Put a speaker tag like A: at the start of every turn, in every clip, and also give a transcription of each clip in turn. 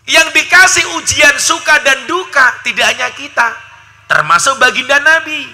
A: Yang dikasih ujian suka dan duka tidak hanya kita, termasuk baginda Nabi.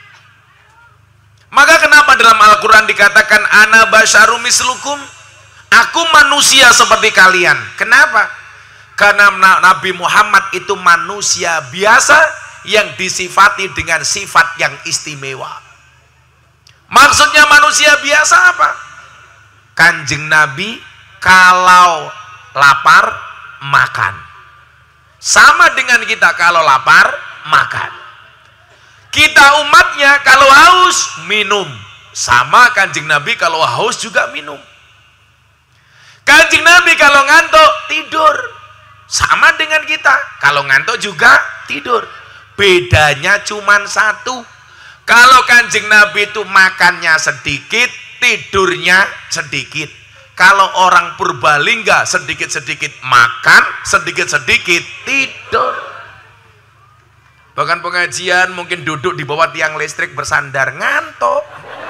A: Maka kenapa dalam Al-Quran dikatakan ana basyarum mislukum, aku manusia seperti kalian. Kenapa? Karena Nabi Muhammad itu manusia biasa yang disifati dengan sifat yang istimewa. Maksudnya manusia biasa apa? Kanjeng Nabi kalau lapar makan, sama dengan kita kalau lapar makan. Kita umatnya kalau haus minum, sama Kanjeng Nabi kalau haus juga minum. Kanjeng Nabi kalau ngantuk tidur, sama dengan kita kalau ngantuk juga tidur. Bedanya cuma satu, kalau Kanjeng Nabi itu makannya sedikit, tidurnya sedikit. Kalau orang Purbalingga sedikit-sedikit makan, sedikit-sedikit tidur. Bahkan pengajian mungkin duduk di bawah tiang listrik bersandar, ngantuk.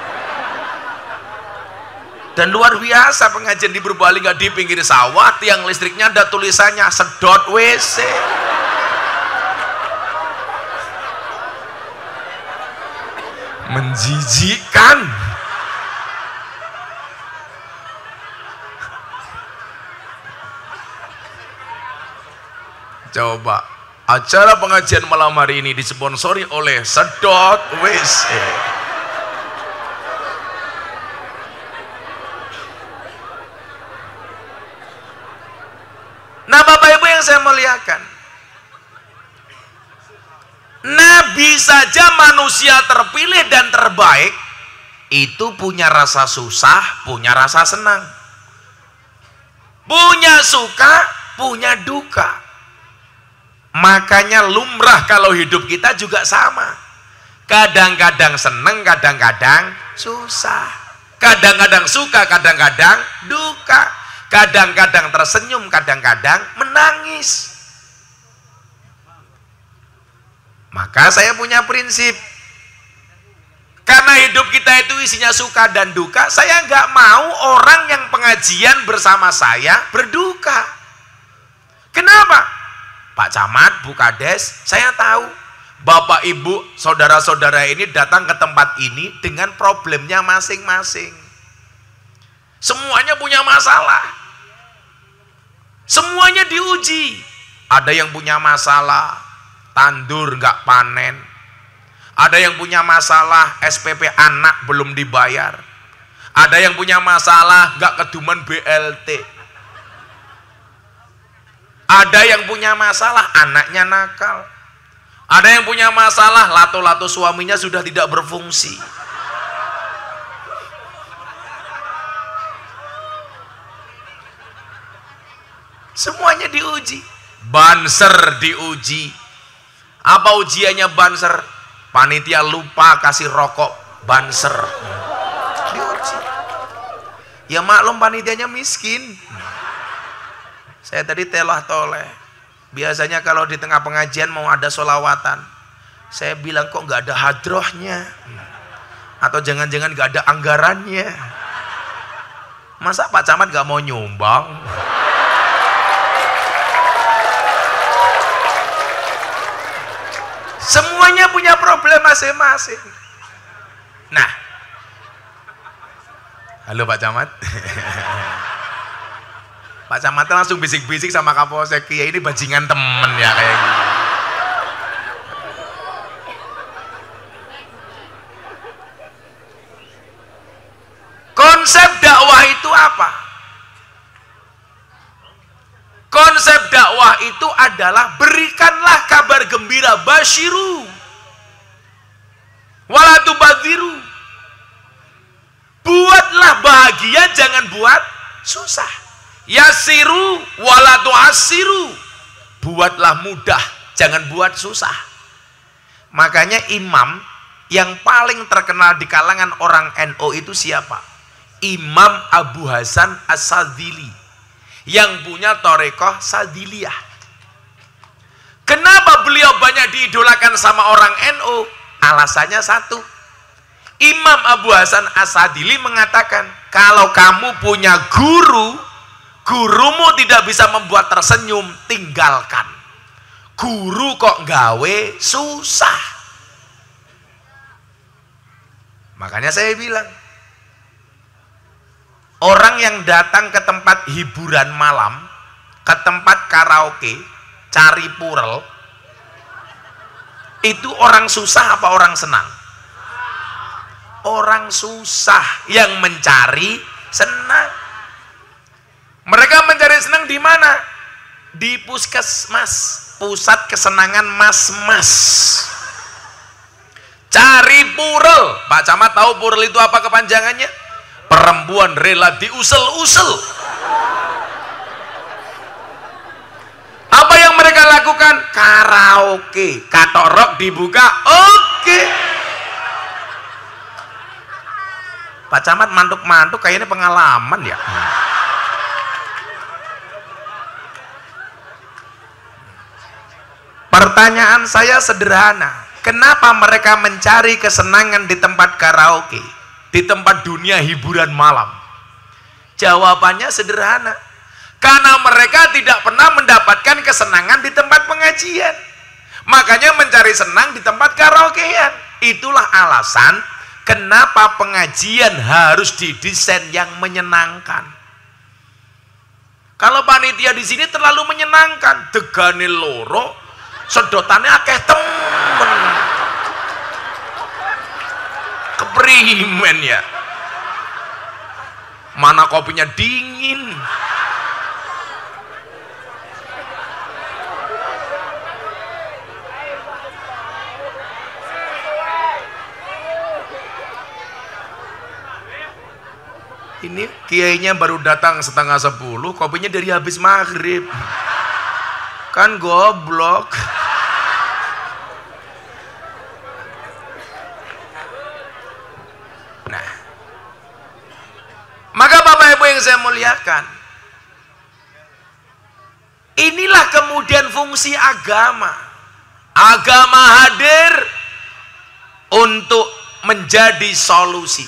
A: Dan luar biasa pengajian di Purbalingga di pinggir sawah, tiang listriknya ada tulisannya sedot WC. Menjijikkan. Coba acara pengajian malam hari ini disponsori oleh sedot WC. Nah Bapak Ibu yang saya muliakan, Nabi saja manusia terpilih dan terbaik itu punya rasa susah, punya rasa senang, punya suka, punya duka. Makanya lumrah kalau hidup kita juga sama, kadang-kadang seneng, kadang-kadang susah, kadang-kadang suka, kadang-kadang duka, kadang-kadang tersenyum, kadang-kadang menangis. Maka saya punya prinsip, karena hidup kita itu isinya suka dan duka, saya nggak mau orang yang pengajian bersama saya berduka. Kenapa? Pak Camat, Bu Kades, saya tahu Bapak Ibu, saudara-saudara ini datang ke tempat ini dengan problemnya masing-masing. Semuanya punya masalah, semuanya diuji. Ada yang punya masalah tandur nggak panen, ada yang punya masalah SPP anak belum dibayar, ada yang punya masalah nggak keduman BLT, ada yang punya masalah anaknya nakal, ada yang punya masalah lato-lato suaminya sudah tidak berfungsi. Semuanya diuji. Banser diuji. Apa ujiannya banser? Panitia lupa kasih rokok banser, diuji. Ya maklum panitianya miskin. Saya tadi telah toleh. Biasanya kalau di tengah pengajian mau ada solawatan, saya bilang kok nggak ada hadrohnya, atau jangan-jangan nggak ada anggarannya. Masa Pak Camat nggak mau nyumbang? Semuanya punya problem masing-masing. Nah, halo Pak Camat. Pak Camat langsung bisik-bisik sama Kapolsek, ya ini bajingan temen ya kayak gitu. Konsep dakwah itu apa? Konsep dakwah itu adalah berikanlah kabar gembira, basyiru wala tubadziru. Buatlah bahagia, jangan buat susah. Yasiru wala tu'assiru. Buatlah mudah, jangan buat susah. Makanya imam yang paling terkenal di kalangan orang NU itu siapa? Imam Abu Hasan As-Sadzili, yang punya Thariqah Sadziliyah. Kenapa beliau banyak diidolakan sama orang NU? Alasannya satu, Imam Abu Hasan As-Sadzili mengatakan, kalau kamu punya guru, Gurumu tidak bisa membuat tersenyum, tinggalkan. Guru kok gawe susah. Makanya saya bilang, orang yang datang ke tempat hiburan malam, ke tempat karaoke, cari purel, itu orang susah apa orang senang? Orang susah yang mencari senang. Mereka mencari senang di mana? Di puskesmas, pusat kesenangan mas-mas. Cari purel. Pak Camat tahu purel itu apa kepanjangannya? Perempuan rela diusel-usel. Apa yang mereka lakukan? Karaoke. Katorok dibuka, oke. Pak Camat mantuk-mantuk kayaknya pengalaman ya. Pertanyaan saya sederhana, kenapa mereka mencari kesenangan di tempat karaoke, di tempat dunia hiburan malam? Jawabannya sederhana, karena mereka tidak pernah mendapatkan kesenangan di tempat pengajian, makanya mencari senang di tempat karaokean. Itulah alasan kenapa pengajian harus didesain yang menyenangkan. Kalau panitia di sini terlalu menyenangkan, degane loro, sedotannya akeh temen, keprimen ya. Mana kopinya dingin. Ini kiainya baru datang 9:30, kopinya dari habis maghrib. Kan goblok. Nah, maka Bapak Ibu yang saya muliakan, inilah kemudian fungsi agama. Agama hadir untuk menjadi solusi.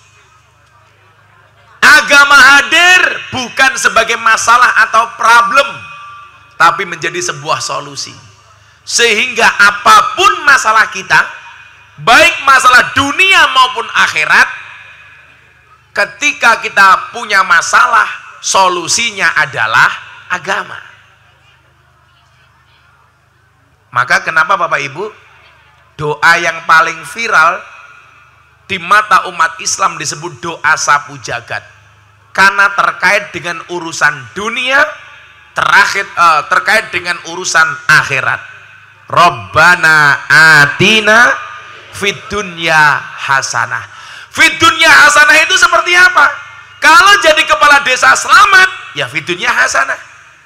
A: Agama hadir bukan sebagai masalah atau problem, tapi menjadi sebuah solusi. Sehingga apapun masalah kita, baik masalah dunia maupun akhirat, ketika kita punya masalah, solusinya adalah agama. Maka kenapa Bapak Ibu, doa yang paling viral di mata umat Islam disebut doa sapu jagat, karena terkait dengan urusan dunia, terkait dengan urusan akhirat. Rabbana atina fid dunya hasanah. Fid dunya hasanah itu seperti apa? Kalau jadi kepala desa selamat, ya fid dunya hasanah.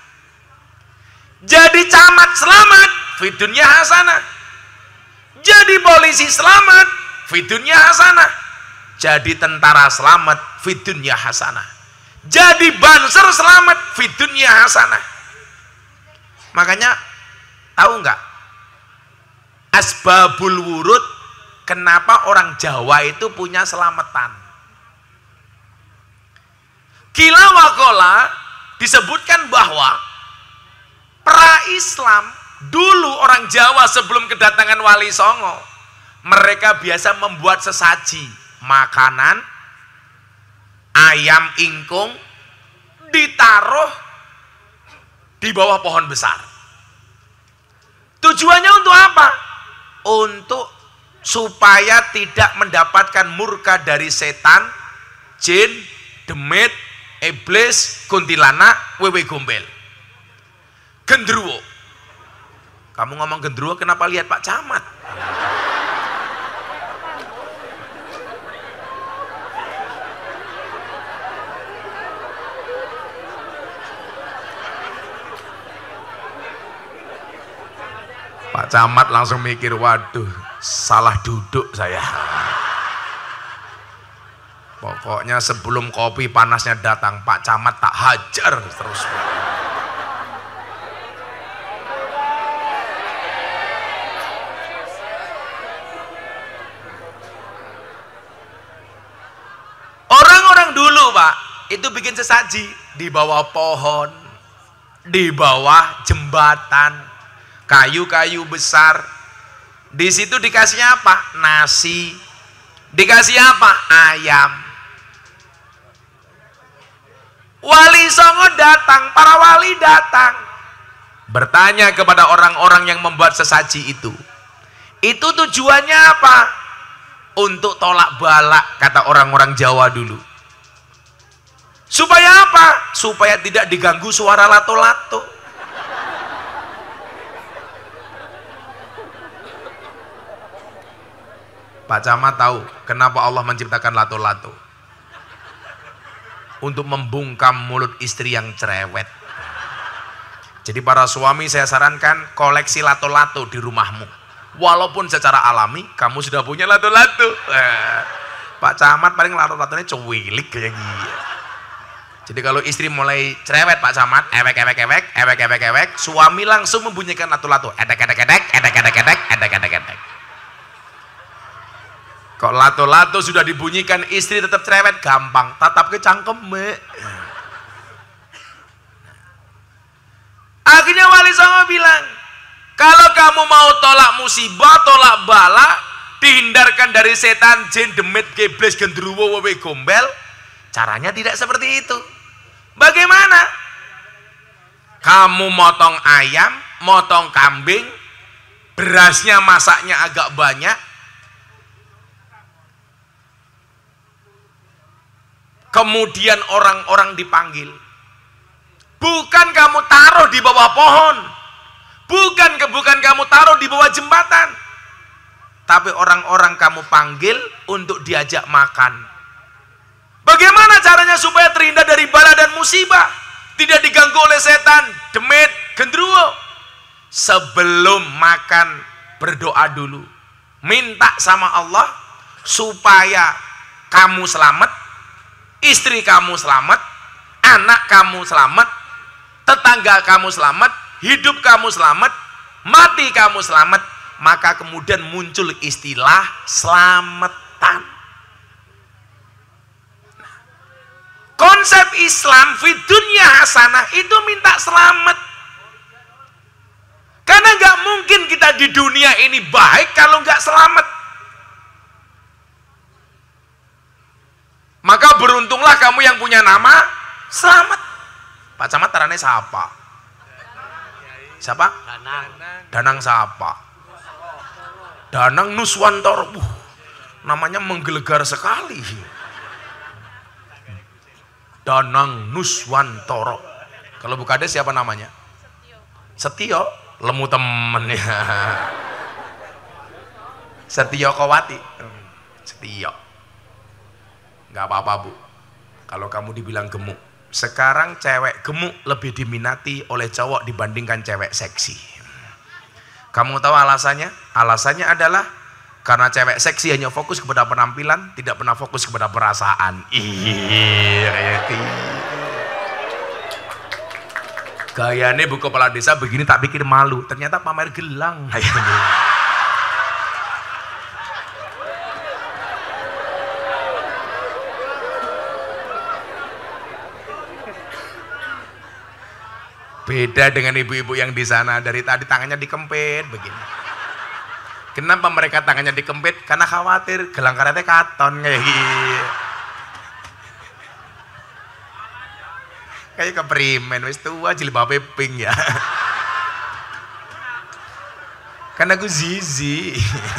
A: Jadi camat selamat, fid dunya hasanah. Jadi polisi selamat, fid dunya hasanah. Jadi tentara selamat, fid dunya hasanah. Jadi banser selamat, fid dunya hasanah. Makanya tahu nggak asbabul wurud, kenapa orang Jawa itu punya selamatan? Kila wakola disebutkan bahwa pra-Islam dulu orang Jawa sebelum kedatangan Wali Songo, mereka biasa membuat sesaji makanan, ayam ingkung, ditaruh di bawah pohon besar. Tujuannya untuk apa? Untuk supaya tidak mendapatkan murka dari setan, jin, demit, iblis, kuntilanak, wewe gombel. Gendruwo. Kamu ngomong gendruwo, kenapa lihat Pak Camat? Pak Camat langsung mikir, waduh, salah duduk saya. Pokoknya sebelum kopi panasnya datang, Pak Camat tak hajar terus. Orang-orang dulu Pak, itu bikin sesaji, di bawah pohon, di bawah jembatan, kayu-kayu besar. Di situ dikasihnya apa? Nasi. Dikasih apa? Ayam. Wali Songo datang, para wali datang, bertanya kepada orang-orang yang membuat sesaji itu. Itu tujuannya apa? Untuk tolak balak, kata orang-orang Jawa dulu. Supaya apa? Supaya tidak diganggu suara lato-lato. Pak Camat tahu kenapa Allah menciptakan lato-lato? Untuk membungkam mulut istri yang cerewet. Jadi para suami saya sarankan koleksi lato-lato di rumahmu. Walaupun secara alami kamu sudah punya lato-lato. Pak Camat paling lato-latonya cuwilik kayak gini. Jadi kalau istri mulai cerewet Pak Camat, ewek, suami langsung membunyikan lato-lato. Edek. Kok lato-lato sudah dibunyikan istri tetap cerewet, gampang tatap ke cangkem. Akhirnya Wali Songo bilang, kalau kamu mau tolak musibah, tolak bala, dihindarkan dari setan, jin, demit, gebles, gendruwo, wewe, gombel, caranya tidak seperti itu. Bagaimana? Kamu motong ayam, motong kambing, berasnya masaknya agak banyak, kemudian orang-orang dipanggil. Bukan kamu taruh di bawah pohon, bukan kamu taruh di bawah jembatan, tapi orang-orang kamu panggil untuk diajak makan. Bagaimana caranya supaya terhindar dari bala dan musibah, tidak diganggu oleh setan, demit, gendruwo? Sebelum makan berdoa dulu, minta sama Allah supaya kamu selamat, istri kamu selamat, anak kamu selamat, tetangga kamu selamat, hidup kamu selamat, mati kamu selamat. Maka kemudian muncul istilah selamatan. Konsep Islam fi dunya hasanah itu minta selamat. Karena nggak mungkin kita di dunia ini baik kalau nggak selamat. Maka beruntunglah kamu yang punya nama selamat. Pak Camat tarane siapa? Siapa? Danang siapa? Danang Nuswantoro. Namanya menggelegar sekali. Danang Nuswantoro. Kalau Bukades siapa namanya? Setio. Lemu temen ya. Setio Kowati. Setio. Gak apa-apa Bu, kalau kamu dibilang gemuk. Sekarang cewek gemuk lebih diminati oleh cowok dibandingkan cewek seksi. Kamu tahu alasannya? Alasannya adalah karena cewek seksi hanya fokus kepada penampilan, tidak pernah fokus kepada perasaan. Gayane Bu Kepala Desa begini tak pikir malu, ternyata pamer gelang. Beda dengan ibu-ibu yang di sana, dari tadi tangannya dikempit begini. Kenapa mereka tangannya dikempit? Karena khawatir gelang karetnya katon kayak gitu. Kayak keprimen, wis tua jilbabe pink ya. Karena aku zizi.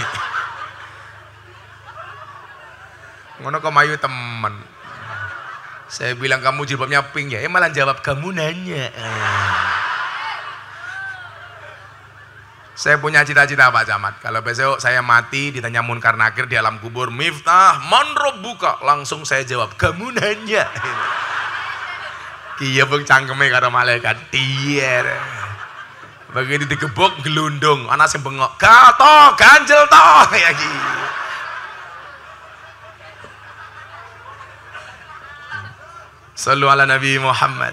A: Ngono kok mayu temen. Saya bilang kamu jilbabnya pink ya, malah jawab kamu nanya. Saya punya cita-cita Pak Camat, kalau besok saya mati ditanya Munkar Nakir di alam kubur, Miftah man rabbuka, langsung saya jawab kamu nanya. Iya bang cangkeme karo malaikat dier. Begitu digebuk gelundung, anak sing bengok, gato ganjel toh ya gitu. Sallu ala Nabi Muhammad.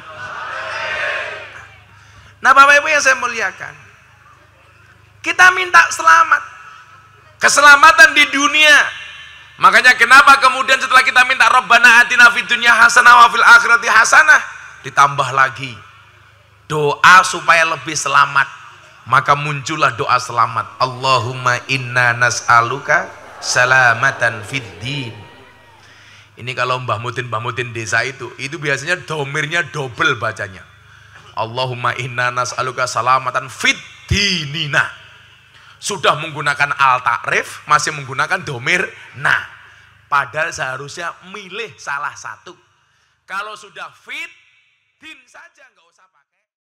A: Nah Bapak Ibu yang saya muliakan, kita minta selamat, keselamatan di dunia. Makanya kenapa kemudian setelah kita minta Rabbana atina fid dunya hasanah wa fil akhirati hasanah, ditambah lagi doa supaya lebih selamat, maka muncullah doa selamat. Allahumma inna nas'aluka salamatan fid din. Ini kalau Mbah Mutin desa itu biasanya domirnya double bacanya. Allahumma inna nas'aluka salamatan fid dinina. Sudah menggunakan al-ta'rif, masih menggunakan domir nah. Padahal seharusnya milih salah satu. Kalau sudah fit din saja, nggak usah